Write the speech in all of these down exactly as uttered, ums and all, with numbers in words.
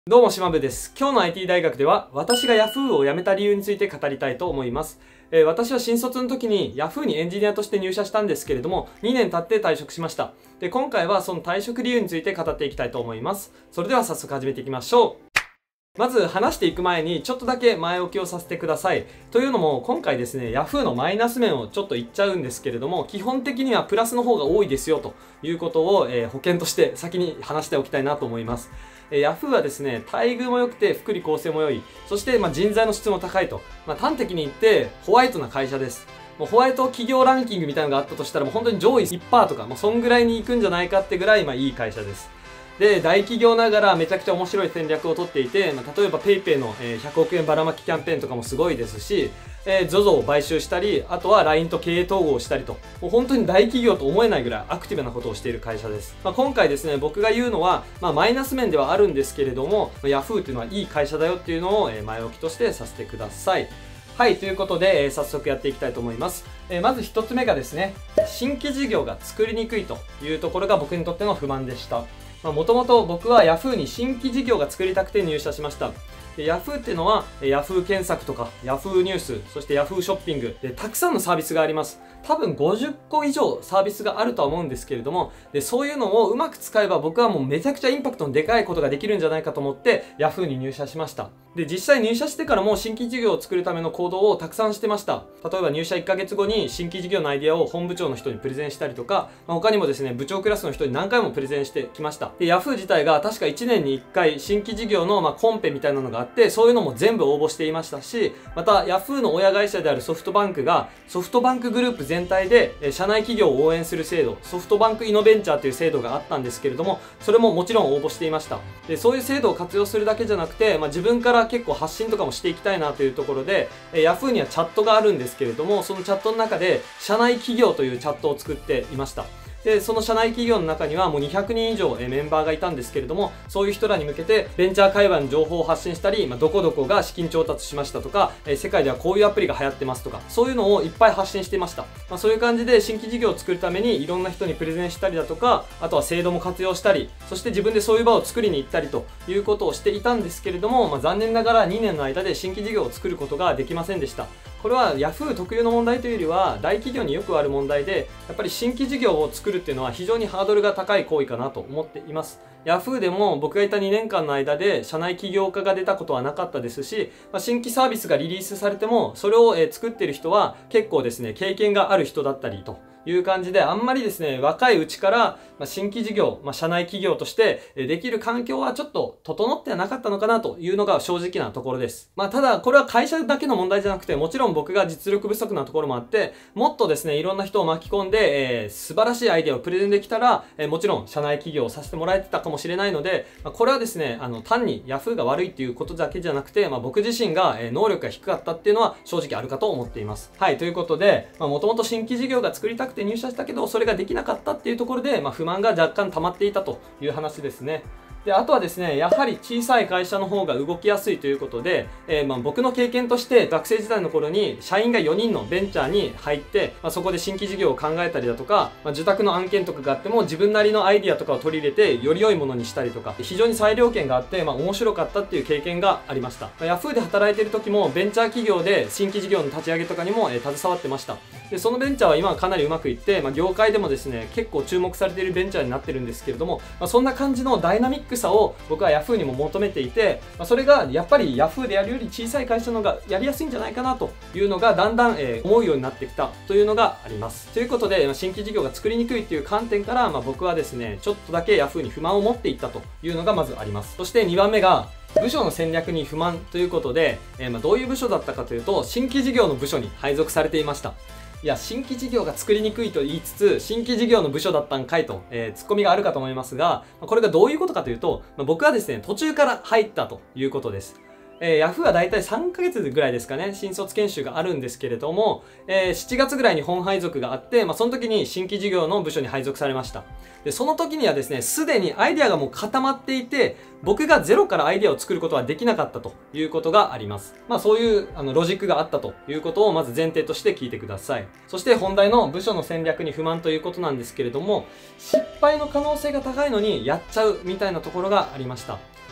どうも、しまぶです。今日の アイティー 大学では、私が Yahoo を辞めた理由について語りたいと思います。えー、私は新卒の時に Yahoo にエンジニアとして入社したんですけれども、にねん経って退職しました。で、今回はその退職理由について語っていきたいと思います。それでは早速始めていきましょう。まず話していく前にちょっとだけ前置きをさせてください。というのも今回ですね、Yahoo のマイナス面をちょっと言っちゃうんですけれども、基本的にはプラスの方が多いですよということを、えー、保険として先に話しておきたいなと思います。えー、Yahoo はですね、待遇も良くて福利厚生も良い、そしてまあ人材の質も高いと、まあ、端的に言ってホワイトな会社です。もうホワイト企業ランキングみたいなのがあったとしたらもう本当に上位 いちパーセント とか、もうそんぐらいに行くんじゃないかってぐらいまあいい会社です。で、大企業ながらめちゃくちゃ面白い戦略をとっていて、まあ、例えば PayPay のひゃくおくえんばらまきキャンペーンとかもすごいですし、えー、ゾゾ を買収したり、あとは ライン と経営統合をしたりと、もう本当に大企業と思えないぐらいアクティブなことをしている会社です。まあ、今回ですね、僕が言うのは、まあ、マイナス面ではあるんですけれども、まあ、Yahoo っていうのはいい会社だよっていうのを、えー、前置きとしてさせてください。はい、ということで、えー、早速やっていきたいと思います。えー、まず一つ目がですね、新規事業が作りにくいというところが僕にとっての不満でした。もともと僕は Yahoo に新規事業が作りたくて入社しました。で Yahoo っていうのは Yahoo 検索とか Yahoo ニュース、そして Yahoo ショッピングでたくさんのサービスがあります。多分ごじゅっこ以上サービスがあるとは思うんですけれども、でそういうのをうまく使えば僕はもうめちゃくちゃインパクトのでかいことができるんじゃないかと思って Yahoo に入社しました。で実際入社してからも新規事業を作るための行動をたくさんしてました。例えば入社いっかげつごに新規事業のアイデアを本部長の人にプレゼンしたりとか、まあ、他にもですね部長クラスの人に何回もプレゼンしてきました。で Yahoo 自体が確かいちねんにいっかい新規事業のまあコンペみたいなのがあって、そういうのも全部応募していましたし、また Yahoo の親会社であるソフトバンクがソフトバンクグループ全体で社内企業を応援する制度、ソフトバンクイノベンチャーという制度があったんですけれども、それももちろん応募していました。でそういう制度を活用するだけじゃなくて、まあ、自分から結構発信とかもしていきたいなというところで、Yahoo にはチャットがあるんですけれども、そのチャットの中で社内企業というチャットを作っていました。でその社内企業の中にはもうにひゃくにん以上メンバーがいたんですけれども、そういう人らに向けてベンチャー界隈の情報を発信したり、まあ、どこどこが資金調達しましたとか、え世界ではこういうアプリが流行ってますとか、そういうのをいっぱい発信していました。まあ、そういう感じで新規事業を作るためにいろんな人にプレゼンしたりだとか、あとは制度も活用したり、そして自分でそういう場を作りに行ったりということをしていたんですけれども、まあ、残念ながらにねんの間で新規事業を作ることができませんでした。これは Yahoo 特有の問題というよりは大企業によくある問題で、やっぱり新規事業を作るっていうのは非常にハードルが高い行為かなと思っています。Yahoo でも僕がいたにねんかんの間で社内起業家が出たことはなかったですし、まあ、新規サービスがリリースされてもそれをえ作っている人は結構ですね経験がある人だったりという感じで、あんまりですね若いうちから新規事業、まあ、社内企業としてできる環境はちょっと整ってはなかったのかなというのが正直なところです。まあ、ただこれは会社だけの問題じゃなくて、もちろん僕が実力不足なところもあって、もっとですねいろんな人を巻き込んで、えー、素晴らしいアイデアをプレゼンできたら、えー、もちろん社内企業をさせてもらえてたかもしれないので、まあ、これはですねあの単に Yahoo が悪いっていうことだけじゃなくて、まあ、僕自身が、えー、能力が低かったっていうのは正直あるかと思っています。はい、ということでもともと新規事業が作りたくて入社したけどそれができなかったっていうところで、まあ、不満が若干溜まっていたという話ですね。であとはですね、やはり小さい会社の方が動きやすいということで、えー、まあ僕の経験として学生時代の頃に社員がよにんのベンチャーに入って、まあ、そこで新規事業を考えたりだとか、まあ、受託の案件とかがあっても自分なりのアイディアとかを取り入れてより良いものにしたりとか、非常に裁量権があって、まあ、面白かったっていう経験がありました。まあ、Yahoo で働いている時もベンチャー企業で新規事業の立ち上げとかにも、えー、携わってました。でそのベンチャーは今はかなりうまくいって、まあ、業界でもですね結構注目されているベンチャーになってるんですけれども、まあ、そんな感じのダイナミックさを僕は Yahoo にも求めていて、まあ、それがやっぱり Yahoo でやるより小さい会社の方がやりやすいんじゃないかなというのがだんだん、えー、思うようになってきたというのがあります。ということで、まあ、新規事業が作りにくいという観点から、まあ、僕はですねちょっとだけ Yahoo に不満を持っていったというのがまずあります。そしてにばんめが部署の戦略に不満ということで、えー、まあどういう部署だったかというと、新規事業の部署に配属されていました。いや、新規事業が作りにくいと言いつつ、新規事業の部署だったんかいと、えー、ツッコミがあるかと思いますが、これがどういうことかというと、僕はですね、途中から入ったということです。えー、Yahoo はだいたいさんかげつぐらいですかね、新卒研修があるんですけれども、えー、しちがつぐらいに本配属があって、まあ、その時に新規事業の部署に配属されました。で、その時にはですね、すでにアイデアがもう固まっていて、僕がゼロからアイデアを作ることはできなかったということがあります。まあそういうあのロジックがあったということをまず前提として聞いてください。そして本題の部署の戦略に不満ということなんですけれども、失敗の可能性が高いのにやっちゃうみたいなところがありました。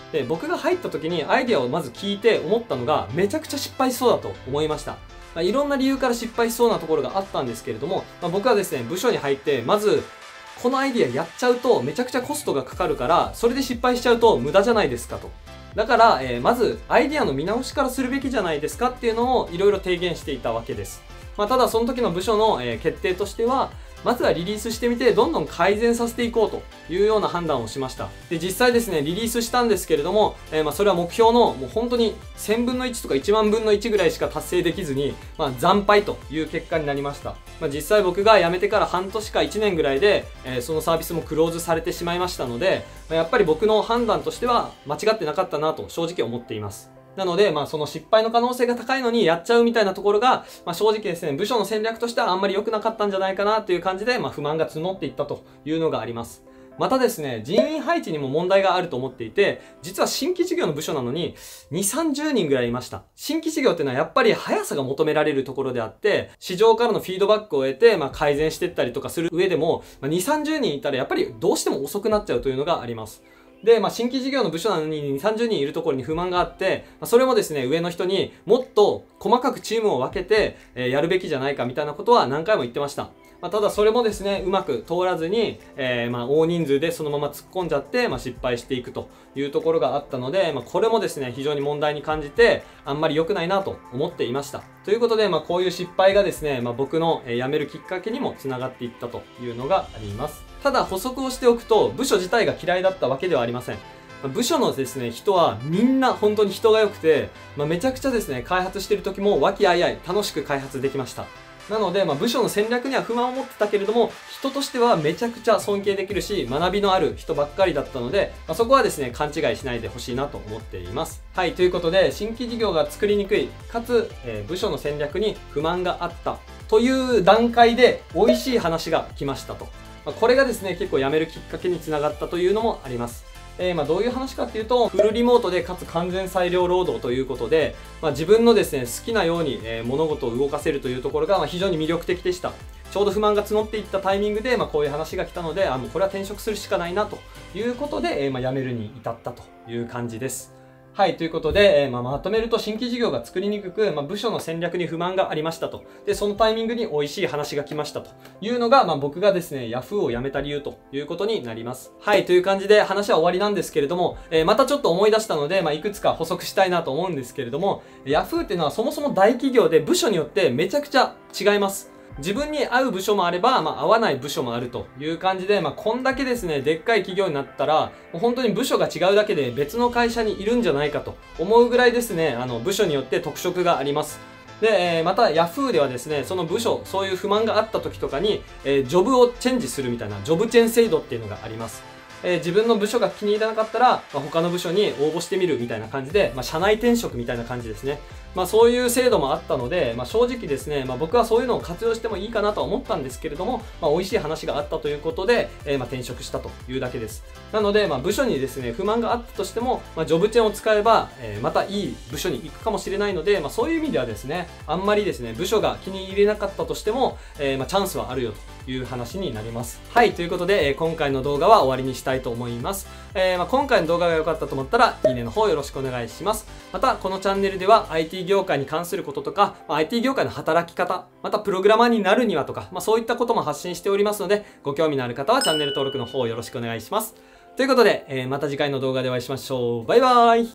で、僕が入った時にアイデアをまず聞いて思ったのが、めちゃくちゃ失敗しそうだと思いました。まあ、いろんな理由から失敗しそうなところがあったんですけれども、まあ、僕はですね、部署に入って、まず、このアイデアやっちゃうとめちゃくちゃコストがかかるから、それで失敗しちゃうと無駄じゃないですかと。だから、えー、まずアイデアの見直しからするべきじゃないですかっていうのをいろいろ提言していたわけです。まあ、ただその時の部署の、えー、決定としては、まずはリリースしてみてどんどん改善させていこうというような判断をしました。で、実際ですね、リリースしたんですけれども、えー、まあそれは目標のもう本当にせんぶんのいちとかいちまんぶんのいちぐらいしか達成できずに、まあ惨敗という結果になりました。まあ実際僕が辞めてから半年かいちねんぐらいで、えー、そのサービスもクローズされてしまいましたので、まあ、やっぱり僕の判断としては間違ってなかったなと正直思っています。なので、まあ、その失敗の可能性が高いのにやっちゃうみたいなところが、まあ、正直ですね、部署の戦略としてはあんまり良くなかったんじゃないかなという感じで、まあ、不満が募っていったというのがあります。またですね、人員配置にも問題があると思っていて、実は新規事業の部署なのに、に、さんじゅうにんぐらいいました。新規事業っていうのはやっぱり速さが求められるところであって、市場からのフィードバックを得て、まあ、改善していったりとかする上でも、まあ、に、さんじゅうにんいたらやっぱりどうしても遅くなっちゃうというのがあります。で、まあ、新規事業の部署なのにに、さんじゅうにんいるところに不満があって、まあ、それもですね、上の人にもっと細かくチームを分けて、えー、やるべきじゃないかみたいなことは何回も言ってました。まあ、ただそれもですね、うまく通らずに、えー、まあ、大人数でそのまま突っ込んじゃって、まあ、失敗していくというところがあったので、まあ、これもですね、非常に問題に感じて、あんまり良くないなと思っていました。ということで、まあ、こういう失敗がですね、まあ、僕の、えー、辞めるきっかけにもつながっていったというのがあります。ただ補足をしておくと、部署自体が嫌いだったわけではありません。部署のですね、人はみんな本当に人が良くて、まあ、めちゃくちゃですね、開発してる時も和気あいあい楽しく開発できました。なので、まあ、部署の戦略には不満を持ってたけれども、人としてはめちゃくちゃ尊敬できるし、学びのある人ばっかりだったので、まあ、そこはですね、勘違いしないでほしいなと思っています。はい、ということで、新規事業が作りにくい、かつ、えー、部署の戦略に不満があったという段階で、美味しい話が来ましたと。まあ、これがですね、結構辞めるきっかけにつながったというのもあります。えー、まあどういう話かっていうと、フルリモートでかつ完全裁量労働ということで、まあ、自分のですね、好きなように、えー、物事を動かせるというところが、まあ、非常に魅力的でした。ちょうど不満が募っていったタイミングで、まあ、こういう話が来たので、あ、もうこれは転職するしかないなということで、えー、まあ辞めるに至ったという感じです。はい、ということで、えーまあ、まとめると新規事業が作りにくく、まあ、部署の戦略に不満がありましたと。で、そのタイミングに美味しい話が来ましたというのが、まあ、僕がですね、Yahoo を辞めた理由ということになります。はい、という感じで話は終わりなんですけれども、えー、またちょっと思い出したので、まあ、いくつか補足したいなと思うんですけれども、Yahoo っていうのはそもそも大企業で部署によってめちゃくちゃ違います。自分に合う部署もあれば、まあ、合わない部署もあるという感じで、まあ、こんだけですね、でっかい企業になったら、もう本当に部署が違うだけで別の会社にいるんじゃないかと思うぐらいですね、あの、部署によって特色があります。で、えー、また Yahoo ではですね、その部署、そういう不満があった時とかに、えー、ジョブをチェンジするみたいな、ジョブチェン制度っていうのがあります。えー、自分の部署が気に入らなかったら、まあ、他の部署に応募してみるみたいな感じで、まあ、社内転職みたいな感じですね。まあそういう制度もあったので、まあ正直ですね、まあ僕はそういうのを活用してもいいかなとは思ったんですけれども、まあ美味しい話があったということで、えー、まあ転職したというだけです。なので、まあ部署にですね、不満があったとしても、まあジョブチェーンを使えば、えー、またいい部署に行くかもしれないので、まあそういう意味ではですね、あんまりですね、部署が気に入れなかったとしても、えー、まあチャンスはあるよという話になります。はい、ということで、えー、今回の動画は終わりにしたいと思います。えー、まあ今回の動画が良かったと思ったら、いいねの方よろしくお願いします。また、このチャンネルでは アイティー 業界に関することとか、まあ、アイティー 業界の働き方、またプログラマーになるにはとか、まあ、そういったことも発信しておりますので、ご興味のある方はチャンネル登録の方よろしくお願いします。ということで、えー、また次回の動画でお会いしましょう。バイバーイ。